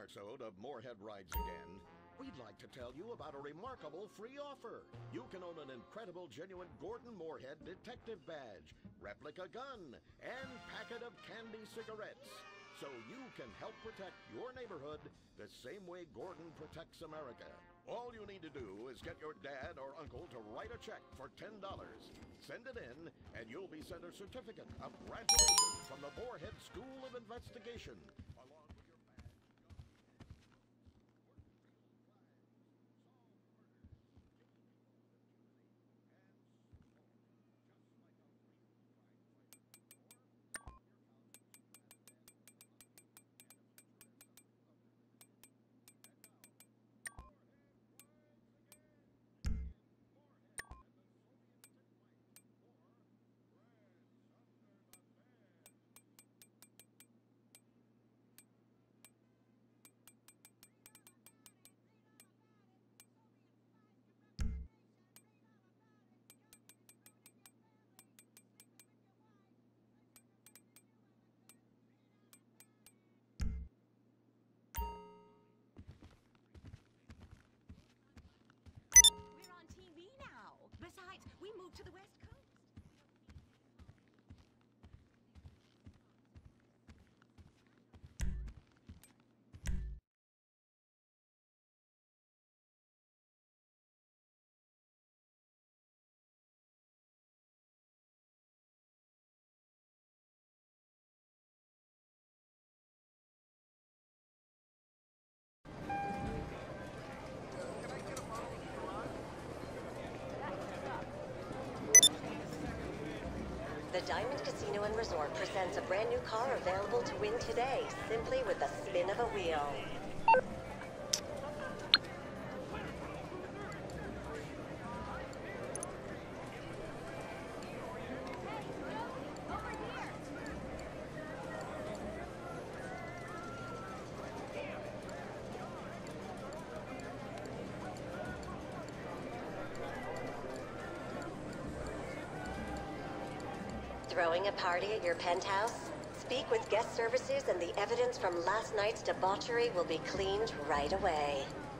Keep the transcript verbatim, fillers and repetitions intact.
Marxode of Moorhead Rides Again. We'd like to tell you about a remarkable free offer. You can own an incredible genuine Gordon Moorhead detective badge, replica gun, and packet of candy cigarettes. So you can help protect your neighborhood the same way Gordon protects America. All you need to do is get your dad or uncle to write a check for ten dollars. Send it in, and you'll be sent a certificate of graduation from the Moorhead School of Investigation. Along with your badge. Besides, we moved to the West Coast. The Diamond Casino and Resort presents a brand new car available to win today, simply with the spin of a wheel. Throwing a party at your penthouse? Speak with guest services and the evidence from last night's debauchery will be cleaned right away.